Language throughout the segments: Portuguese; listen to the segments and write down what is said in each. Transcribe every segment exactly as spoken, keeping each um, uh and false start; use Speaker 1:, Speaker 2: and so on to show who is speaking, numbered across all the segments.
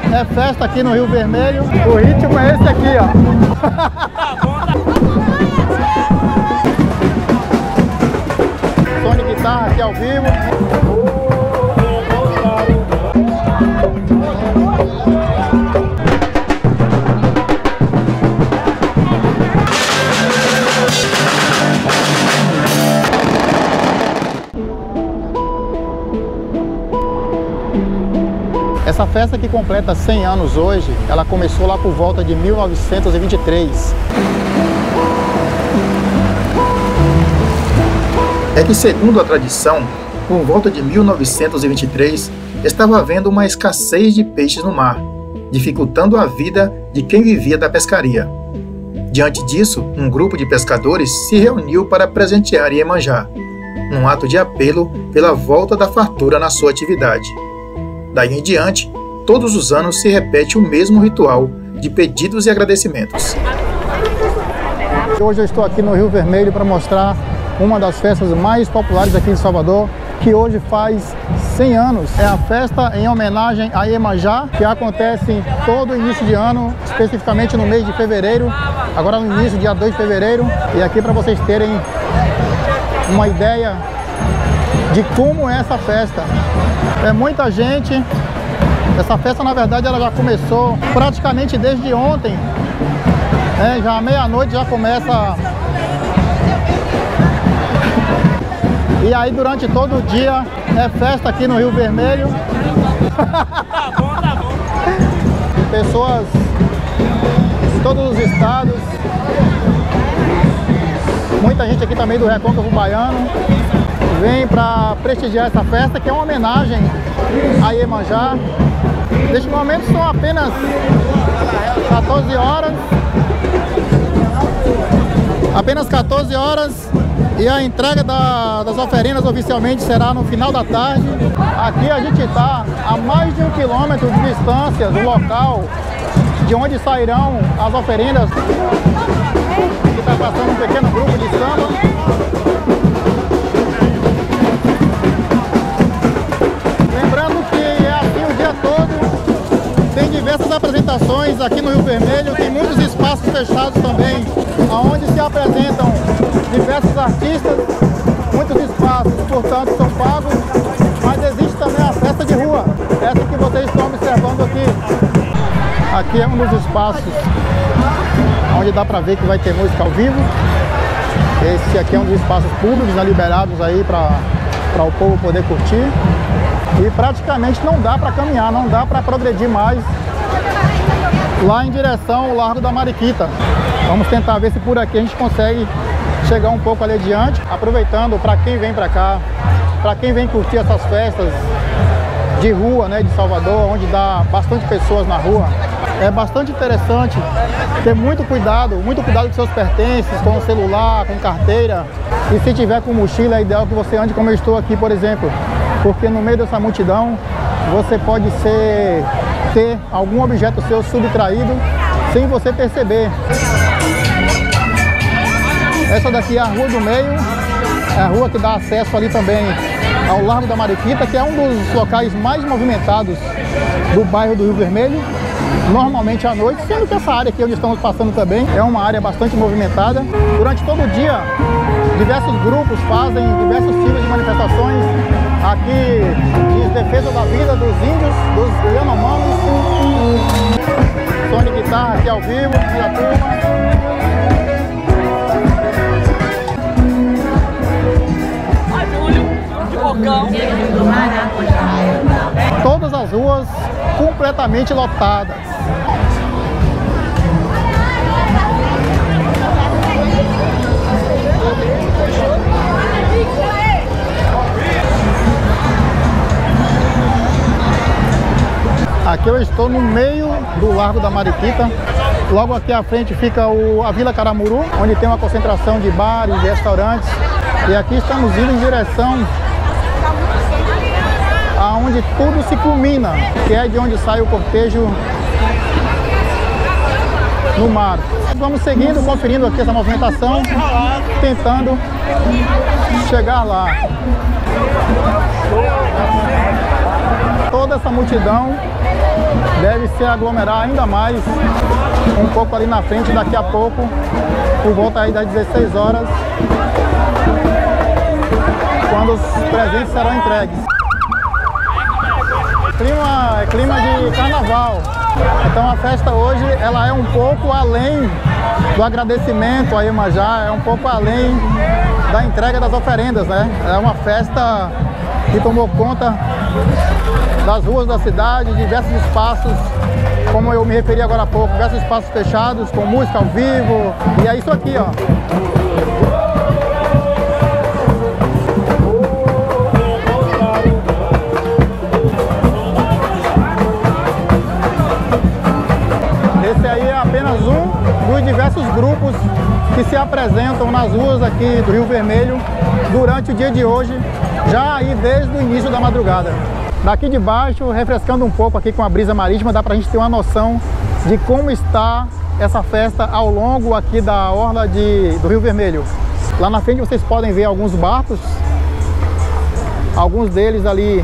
Speaker 1: é festa aqui no Rio Vermelho. O ritmo é esse aqui, ó. Som de guitarra aqui ao vivo. Essa festa que completa cem anos hoje, ela começou lá por volta de mil novecentos e vinte e três. É que, segundo a tradição, por volta de mil novecentos e vinte e três, estava havendo uma escassez de peixes no mar, dificultando a vida de quem vivia da pescaria. Diante disso, um grupo de pescadores se reuniu para presentear Iemanjá, num ato de apelo pela volta da fartura na sua atividade. Daí em diante, todos os anos se repete o mesmo ritual de pedidos e agradecimentos. Hoje eu estou aqui no Rio Vermelho para mostrar uma das festas mais populares aqui de Salvador, que hoje faz cem anos. É a festa em homenagem a Iemanjá, que acontece todo início de ano, especificamente no mês de fevereiro, agora no início, dia dois de fevereiro. E aqui para vocês terem uma ideia de como é essa festa. É muita gente. Essa festa, na verdade, ela já começou praticamente desde ontem. É, já à meia-noite já começa. E aí durante todo o dia é festa aqui no Rio Vermelho.
Speaker 2: Tá bom, tá bom.
Speaker 1: Pessoas de todos os estados. Muita gente aqui também do Recôncavo Baiano vem para prestigiar essa festa, que é uma homenagem a Iemanjá. Neste momento são apenas quatorze horas. Apenas quatorze horas e a entrega da, das oferendas oficialmente será no final da tarde. Aqui a gente está a mais de um quilômetro de distância do local de onde sairão as oferendas. Aqui está passando um pequeno grupo de samba. Tem diversas apresentações aqui no Rio Vermelho, tem muitos espaços fechados também, onde se apresentam diversos artistas, muitos espaços, portanto, são pagos, mas existe também a festa de rua, essa que vocês estão observando aqui. Aqui é um dos espaços onde dá para ver que vai ter música ao vivo. Esse aqui é um dos espaços públicos, né, liberados aí para o povo poder curtir. E praticamente não dá para caminhar, não dá para progredir mais lá em direção ao Largo da Mariquita. Vamos tentar ver se por aqui a gente consegue chegar um pouco ali adiante, aproveitando para quem vem para cá, para quem vem curtir essas festas de rua, né, de Salvador, onde dá bastante pessoas na rua. É bastante interessante ter muito cuidado, muito cuidado com seus pertences, com o celular, com carteira. E se tiver com mochila, é ideal que você ande como eu estou aqui, por exemplo. Porque no meio dessa multidão você pode ser, ter algum objeto seu subtraído sem você perceber. Essa daqui é a Rua do Meio, é a rua que dá acesso ali também ao Largo da Mariquita, que é um dos locais mais movimentados do bairro do Rio Vermelho, normalmente à noite, sendo que essa área aqui onde estamos passando também é uma área bastante movimentada. Durante todo o dia, diversos grupos fazem diversos tipos de manifestações aqui de defesa da vida dos índios, dos Yanomamis. Som de guitarra aqui ao vivo, a turma. Todas as ruas completamente lotadas. Aqui eu estou no meio do Largo da Mariquita. Logo aqui à frente fica o, a Vila Caramuru, onde tem uma concentração de bares e restaurantes. E aqui estamos indo em direção aonde tudo se culmina, que é de onde sai o cortejo no mar. Vamos seguindo, conferindo aqui essa movimentação, tentando chegar lá. toda essa multidão deve se aglomerar ainda mais um pouco ali na frente daqui a pouco, por volta aí das dezesseis horas, quando os presentes serão entregues. Clima, é clima de carnaval. Então a festa hoje ela é um pouco além do agradecimento a Iemanjá, é um pouco além da entrega das oferendas, né? É uma festa que tomou conta das ruas da cidade, diversos espaços, como eu me referi agora há pouco, diversos espaços fechados, com música ao vivo, e é isso aqui, ó. Esse aí é apenas um dos diversos grupos que se apresentam nas ruas aqui do Rio Vermelho durante o dia de hoje, já aí desde o início da madrugada. Daqui de baixo, refrescando um pouco aqui com a brisa marítima, dá pra gente ter uma noção de como está essa festa ao longo aqui da orla de, do Rio Vermelho. Lá na frente vocês podem ver alguns barcos, alguns deles ali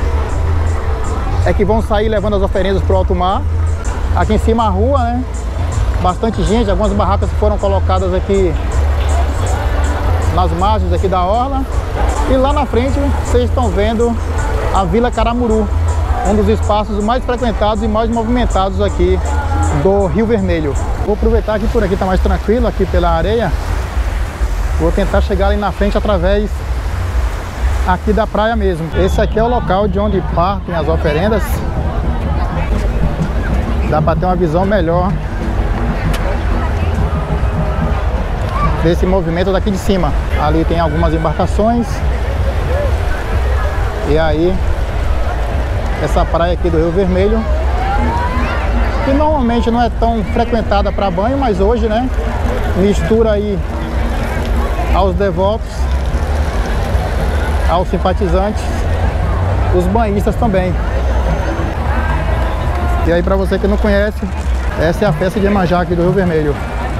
Speaker 1: é que vão sair levando as oferendas para o alto mar. Aqui em cima a rua, né? Bastante gente, algumas barracas foram colocadas aqui nas margens aqui da orla. E lá na frente vocês estão vendo a Vila Caramuru, um dos espaços mais frequentados e mais movimentados aqui do Rio Vermelho. Vou aproveitar que por aqui está mais tranquilo, aqui pela areia. Vou tentar chegar ali na frente através aqui da praia mesmo. Esse aqui é o local de onde partem as oferendas. Dá para ter uma visão melhor desse movimento daqui de cima. Ali tem algumas embarcações. E aí, essa praia aqui do Rio Vermelho, que normalmente não é tão frequentada para banho, mas hoje, né, mistura aí aos devotos, aos simpatizantes, os banhistas também. E aí, para você que não conhece, essa é a festa de Iemanjá aqui do Rio Vermelho.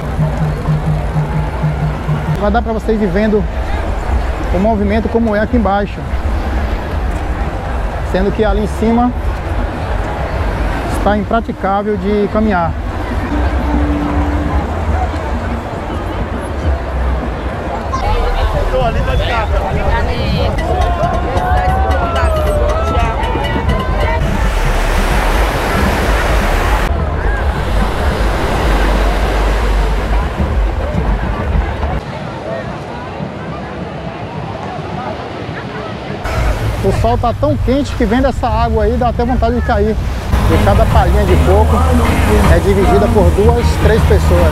Speaker 1: Vai dar para vocês ir vendo o movimento como é aqui embaixo. Sendo que ali em cima está impraticável de caminhar.
Speaker 2: Estou ali, tá de cá.
Speaker 1: O sol tá tão quente que vendo essa água aí dá até vontade de cair. E cada palhinha de coco é dividida por duas, três pessoas.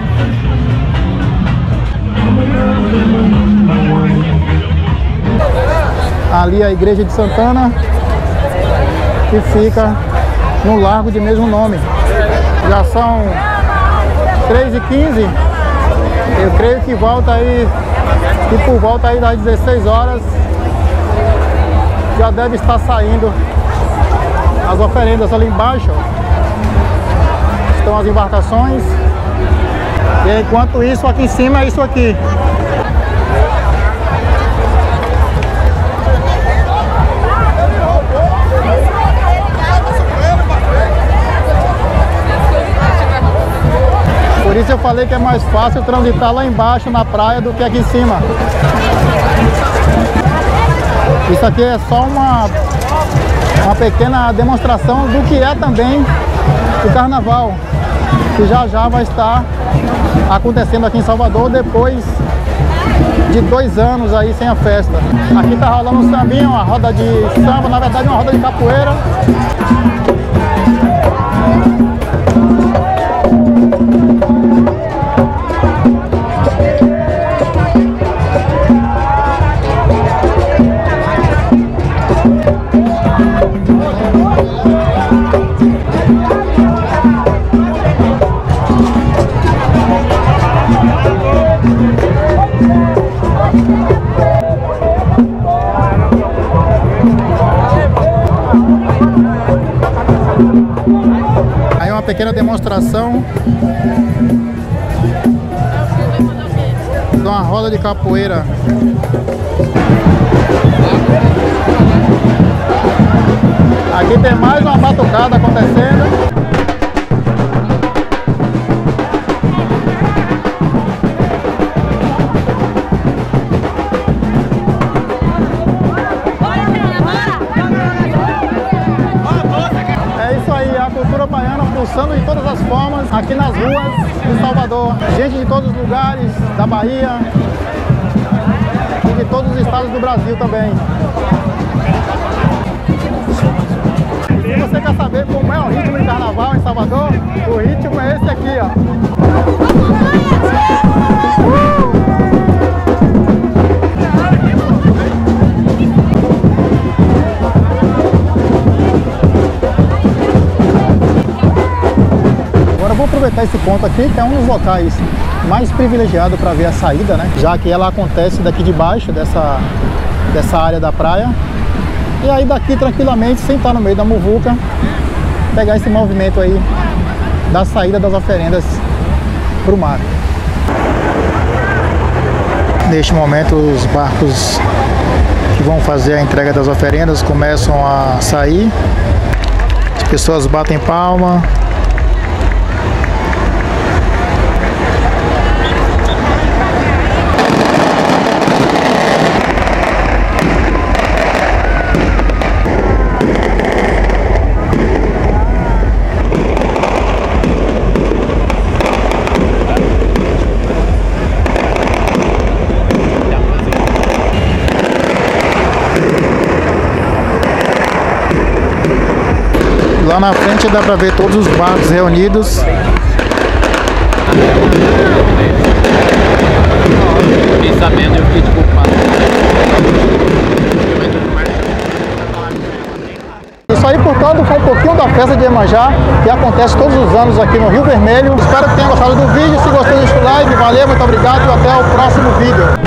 Speaker 1: Ali a igreja de Santana, que fica no largo de mesmo nome. Já são três e quinze. Eu creio que volta aí, que por volta aí das dezesseis horas já deve estar saindo as oferendas. Ali embaixo estão as embarcações, e enquanto isso aqui em cima é isso aqui. Por isso eu falei que é mais fácil transitar lá embaixo na praia do que aqui em cima. Isso aqui é só uma, uma pequena demonstração do que é também o carnaval, que já já vai estar acontecendo aqui em Salvador depois de dois anos aí sem a festa. Aqui tá rolando um sambinho, uma roda de samba, na verdade uma roda de capoeira. Aí uma pequena demonstração de uma roda de capoeira. Aqui tem mais uma batucada acontecendo. É isso aí, a cultura baiana pulsando de todas as formas aqui nas ruas de Salvador. Gente de todos os lugares da Bahia e de todos os estados do Brasil também. E se você quer saber como é o ritmo de carnaval em Salvador, o ritmo é esse aqui, ó. Agora eu vou aproveitar esse ponto aqui, que é um dos locais mais privilegiados para ver a saída, né? Já que ela acontece daqui de baixo, dessa, dessa área da praia. E aí daqui tranquilamente, sem estar no meio da muvuca, pegar esse movimento aí da saída das oferendas para o mar. Neste momento os barcos que vão fazer a entrega das oferendas começam a sair. As pessoas batem palma. Lá na frente dá para ver todos os barcos reunidos.
Speaker 2: Fiquei sabendo, eu fiquei desculpado.
Speaker 1: Isso aí, portanto, foi um pouquinho da festa de Iemanjá, que acontece todos os anos aqui no Rio Vermelho. Espero que tenham gostado do vídeo. Se gostou, deixa o like. Valeu, muito obrigado e até o próximo vídeo.